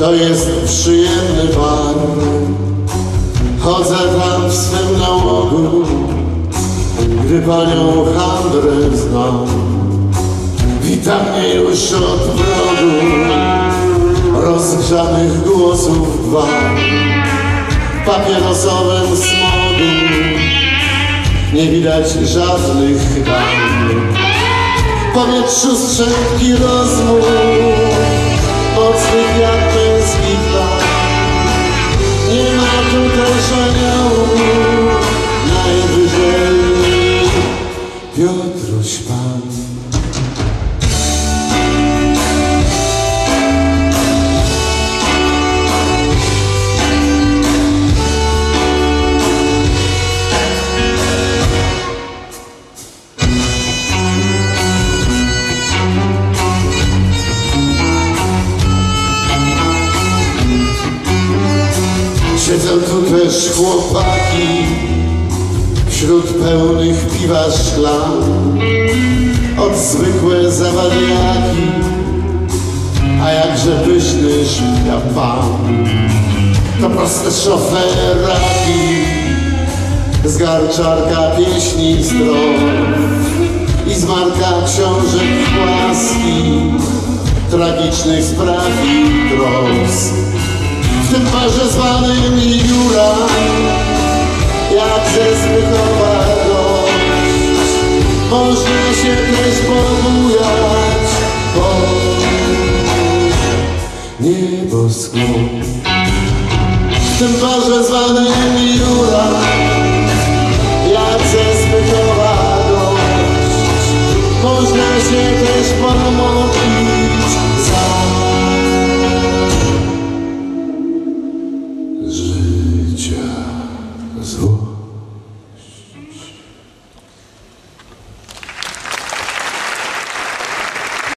To jest przyjemny bar. Chodzę tam w swym nałogu, gdy panią handrę znam. Wita mnie już od progu rozgrzanych głosów gwar. W papierosowym smogu nie widać żadnych dam. W powietrzu strzępki rozmów, mocnych jak męskich lat. Nie ma tutaj żaniołów, najwyżej Piotruś Pan. Siedzą tu też chłopaki wśród pełnych piwa szklan, od zwykłe zawadiaki, a jakże pyszny żmija pan. To proste szoferaki z garczarka pieśni zdrow i z marka książek łaski, tragicznych spraw i trosk. W tym barze zwanym Jura, jak ze Zbychowa gość, można się też pobujać pod nieboskłon. W tym barze zwanym Jura,